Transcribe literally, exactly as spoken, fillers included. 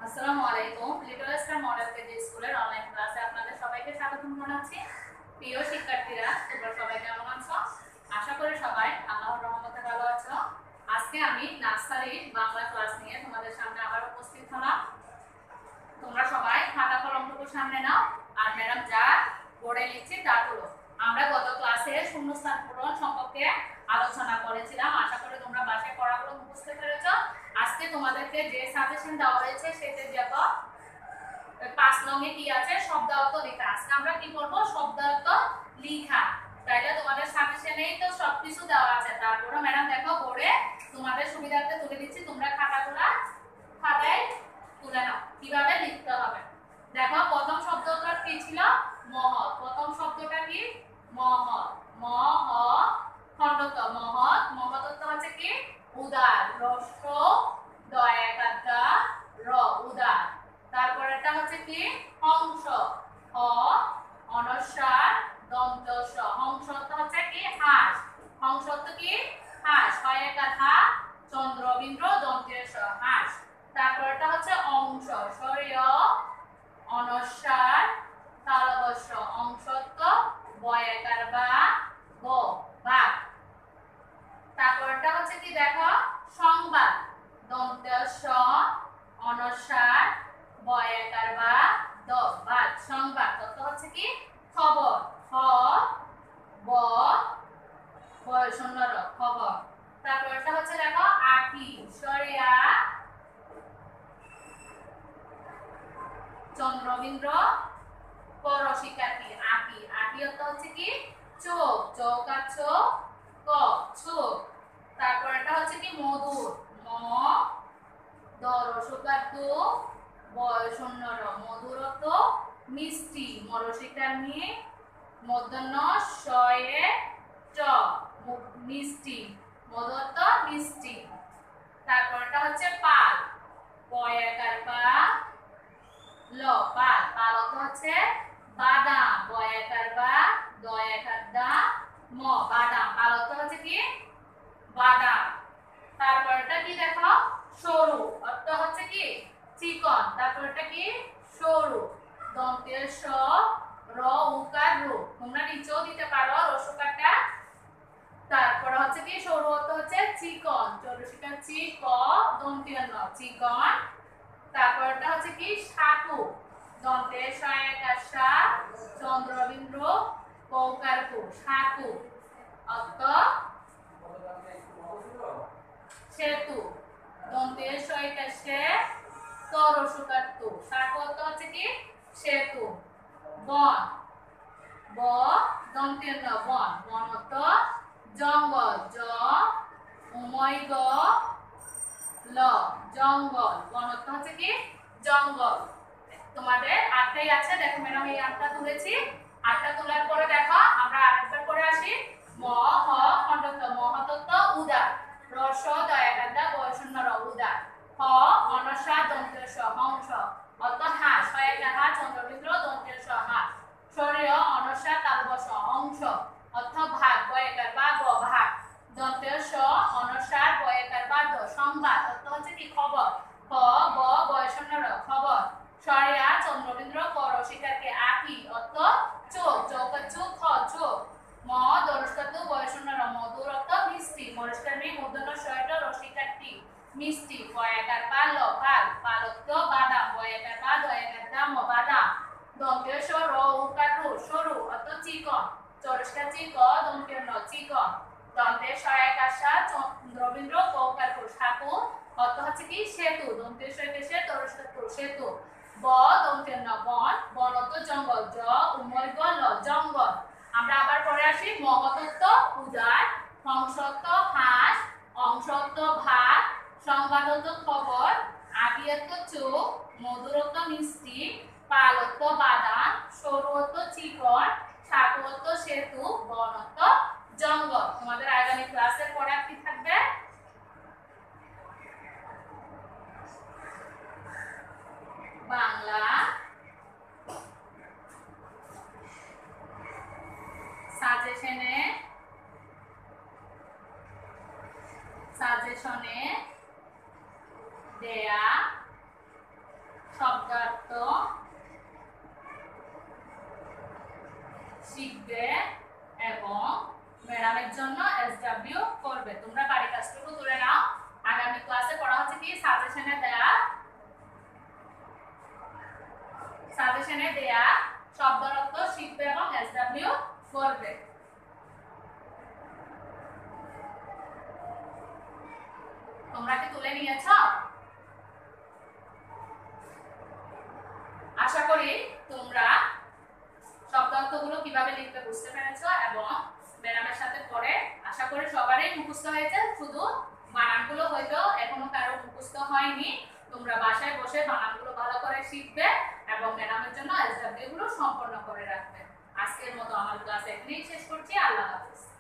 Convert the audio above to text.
আসসালামু আলাইকুম। Little star model KG স্কুলের অনলাইন ক্লাসে আপনাদের সবাইকে স্বাগতম জানাচ্ছি। প্রিয় শিক্ষার্থীরা, তোমরা সবাই কেমন আছো? আশা করি সবাই আল্লাহর রহমতে ভালো আছো। আজকে আমি নার্সারি বাংলা ক্লাস নিয়ে তোমাদের সামনে আবার উপস্থিত হলাম। তোমরা সবাই খাতা কলমটুকু সামনে নাও আর ম্যাডাম যা বোর্ডে লিখছি তা করো। আমরা গত ক্লাসে শূন্যস্থান পূরণ সম্পর্কে আলোচনা করেছিলাম। আশা করি তোমরা বাসায় পড়াগুলো বুঝতে পেরেছো। আজকে তোমাদেরকে যে সাজেশন দেওয়া হয়েছে সেটা দেখো, পাঁচ নঙে কি আছে, শব্দার্থ লেখা। আজকে আমরা কি করব, শব্দার্থ লেখা। তাইলে তোমাদের সাজেশনেই তো সবকিছু দেওয়া আছে। তারপরে ম্যাডাম দেখো বোর্ডে তোমাদের সুবিধার্থে তুলে দিচ্ছি, তোমরা খাতাগুলা খাতায় তুলে নাও কিভাবে লিখতে হবে। দেখো প্রথম শব্দটা কি ছিল, মহৎ। প্রথম শব্দটা কি, মহৎ। মহ খণ্ডত মহৎ। মহৎ অর্থ হচ্ছে কি, উদার। রস্য দয়াকাতা র, উদার। তারপরেরটা হচ্ছে কি, হংস। হ অনস্বার দন্ত স। হংস অর্থ হচ্ছে কি, হাঁস। হংস অর্থ কি, হাঁস। হয় একাধা চন্দ্রবিন্দু দন্তের স, হাঁস। তারপরটা হচ্ছে অংশ। শরীয় অনস্বার তালবস্য। অংশত্ব বয়াকার বা গ, বাঘ। তারপরটা হচ্ছে কি, দেখো সংবাদ। দন্তের স অনস্বার বয়াকার বা দ, বাদ। সংবাদ অর্থ হচ্ছে কি, খবর। খ ব বয়শূন্য র, খবর। তারপরটা হচ্ছে দেখো আকি। সরিয়া চন্দ্রবিন্দু পর শিক্ষার্থী। আকি। আকি অর্থ হচ্ছে কি, চোখ। চৌকার চোখ ক, চোখ। তারপর এটা হচ্ছে কি, মধুর। ম দরসকার দু বয়শূন্য র, মধুর অর্থ মিষ্টি। মরসিকার মি মধ্যাহ্ন শয়ে ট, মিষ্টি। মধু অর্থ মিষ্টি। তারপর এটা হচ্ছে পাল। পয়াকার পা ল, পাল। পাল অর্থ হচ্ছে বাদাম। বয়াকার বা দয়াকার দা ম, বাদাম। পাল অর্থ হচ্ছে কি, বাদাম। তারপরটা কি দেখো, সরু। অর্থ হচ্ছে কি, চিকন। তারপরটা কি, সরু। দন্তের স র উকার রু। তোমরা নিচেও দিতে পারো রসকারটা। তারপর হচ্ছে কি, সরু অর্থ হচ্ছে চিকন। চরসিকা চি ক দন্তীয় ন, চিকন। তারপরটা হচ্ছে কি, সাকু। দন্তের সয়াকার সা চন্দ্রবিন্দু কৌকার কু, সাকু। অর্থ সেতু। দন্তের সয়াকার সে তরসুকার তু, সাকু অর্থ হচ্ছে কি, সেতু। বন। ব দন্তের ন, বন। বন অর্থ জঙ্গল। জ উময় গ ল, জঙ্গল। বন অর্থ হচ্ছে কি, জঙ্গল। তোমাদের আটটাই আছে। দেখো ম্যাডাম এই আটটা তুলেছি। আটটা তোলার পরে দেখো আমরা আরেকবার করে আসি। ম হ খণ্ডত। মহতত্ব উদার। রস দয়াকাদা বয়শূন্য র, উদার। হ অনস্বা দন্তের স, হংস। অর্থ হাঁস। হয় একাহা চন্দ্রবিন্দু দন্তের স, হাঁস। শরীয় অনস্বা তালবস্য, অংশ। অর্থ ভাগ। বয়াকার বা গ, ভাগ। দন্তের স অনস্বার বয়াকার বা দ, সংবাদ। অর্থ হচ্ছে কি, খবর। খ ব বয়শূন্য র, খবর। সরিয়া চন্দ্রবিন্দু পর শিকারকে আকি। অর্থ চোখ। চৌকার চোখ খ, চোখ। ম দরস্কাতু বয়শূন্য র, মধুর অর্থ মিষ্টি। মরস্কার মি মূর্ধন্য শয়ট রসিকারটি, মিষ্টি। বয়াকার পাল ল, পাল। পাল অর্থ বাদাম। বয়াকার পা দয়াকার দাম, বাদাম। দন্তের স র উকার রু, সরু। অর্থ চিকন। চরস্কার চি ক দন্তের ন, চিকন। দন্তের সয়াকার সা চন্দ্রবিন্দু কৌকার কু, সাকু। অর্থ হচ্ছে কি, সেতু। দন্তের সয়াকার সে তরস্কার কু, সেতু। ব দন্তের ন, বন। বন অর্থ জঙ্গল। জ উময় গ ল, জঙ্গল। আমরা আবার পরে আসি। মহতত্ব উদার। হংসত্ব হাঁস। অংশত্ব ভাত। সংবাদত্ব খবর। আদিয়ত্ব চোখ। মধুরত্ব মিষ্টি। পালত্ব বাদাম। সরুত্ব চিকন। সাকুত্ব সেতু। বনত্ব জঙ্গল। তোমাদের আগামী ক্লাসের পরে কি থাকবে, বাংলা সাজেশনে সাজেশনে দেয়া শব্দার্থ শিখবে এবং ম্যাডামের জন্য এসডব্লিউ করবে। তোমরা বাড়ি কাজটুকু তুলে নাও। আগামী ক্লাসে পড়া হচ্ছে কি সাজেশনে দেয়া সাজেশনে দেয়া শব্দের অর্থ শিখবে এবং এসডব্লিউ করবে। তোমরা কি তুলে নিয়েছ? আশা করি তোমরা শব্দার্থগুলো কিভাবে লিখবে বুঝতে পেরেছো এবং ম্যাডামের সাথে পড়ে আশা করি সবারই মুখস্থ হয়েছে। শুধু বানানগুলো হয়তো এখনো কারো মুখস্থ হয়নি। তোমরা বাসায় বসে বানানগুলো ভালো করে শিখবে এবং ম্যাডামের জন্য এসডব্লিউ গুলো সম্পন্ন করে রাখবে। আজকের মতো আমার ক্লাস এখানেই শেষ করছি। আল্লাহ হাফেজ।